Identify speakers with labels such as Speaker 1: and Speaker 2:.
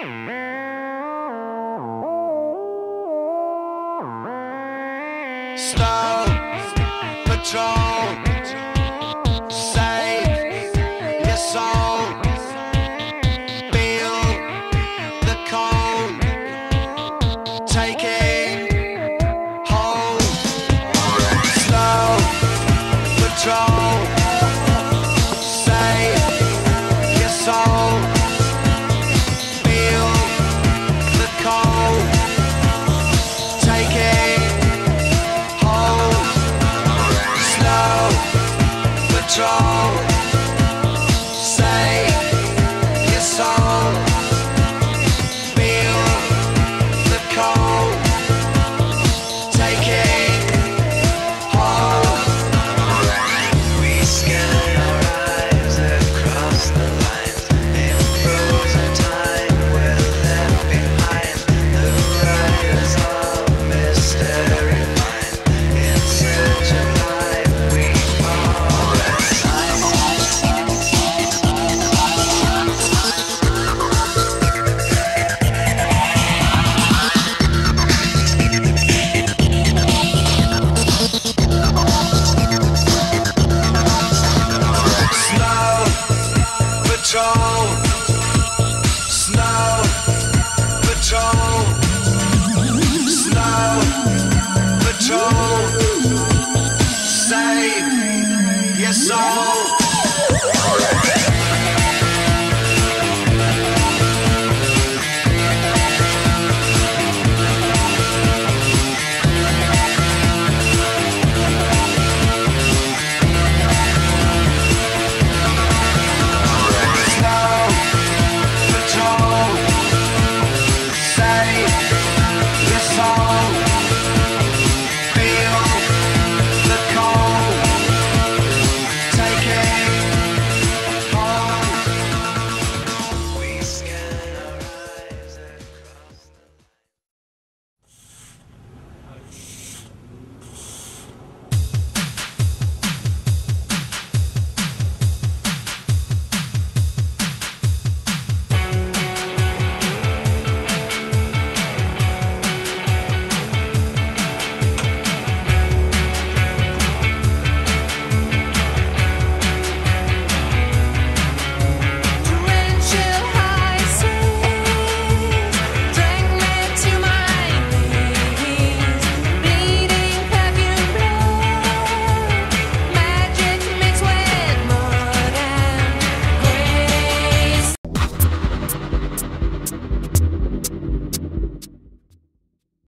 Speaker 1: Snow Patrol, save your soul, feel the cold, taking hold. Snow Patrol, save your soul, feel the cold, taking Patrol, save your soul, feel the cold, taking hold. We scan our eyes across the lines, in frozen time we're left behind. The riders of mystery mind, in search of life we are. Patrol, Snow Patrol, Snow Patrol, save your soul.